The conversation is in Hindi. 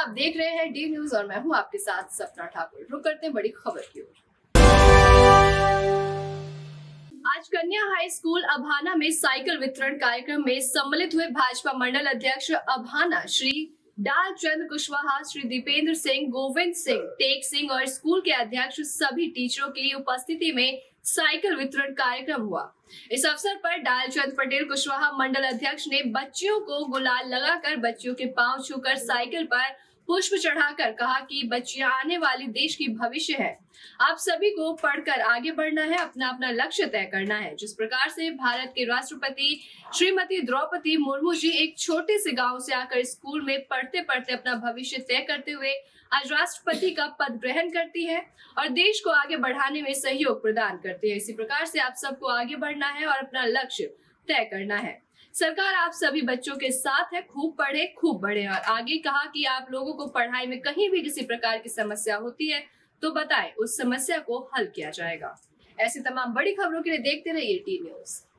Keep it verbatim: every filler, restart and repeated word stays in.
आप देख रहे हैं डी न्यूज और मैं हूं आपके साथ सपना ठाकुर। रुक करते हैं बड़ी खबर की ओर। आज कन्या हाई स्कूल अभाना में साइकिल वितरण कार्यक्रम में सम्मिलित हुए भाजपा मंडल अध्यक्ष अभाना श्री डाल चंद कुशवाहा, श्री दीपेंद्र सिंह, गोविंद सिंह, टेक सिंह और स्कूल के अध्यक्ष सभी टीचरों की उपस्थिति में साइकिल वितरण कार्यक्रम हुआ। इस अवसर पर डालचंद पटेल कुशवाहा मंडल अध्यक्ष ने बच्चियों को गुलाल लगाकर बच्चियों के पांव छूकर साइकिल पर पुष्प चढ़ाकर कहा कि बच्चियां आने वाली देश की भविष्य है। आप सभी को पढ़कर आगे बढ़ना है, अपना अपना लक्ष्य तय करना है। जिस प्रकार से भारत के राष्ट्रपति श्रीमती द्रौपदी मुर्मू जी एक छोटे से गांव से आकर स्कूल में पढ़ते पढ़ते अपना भविष्य तय करते हुए आज राष्ट्रपति का पद ग्रहण करती है और देश को आगे बढ़ाने में सहयोग प्रदान करती है, इसी प्रकार से आप सबको आगे बढ़ना है और अपना लक्ष्य तय करना है। सरकार आप सभी बच्चों के साथ है, खूब पढ़े खूब बढ़े। और आगे कहा कि आप लोगों को पढ़ाई में कहीं भी किसी प्रकार की समस्या होती है तो बताएं, उस समस्या को हल किया जाएगा। ऐसी तमाम बड़ी खबरों के लिए देखते रहिए टी न्यूज।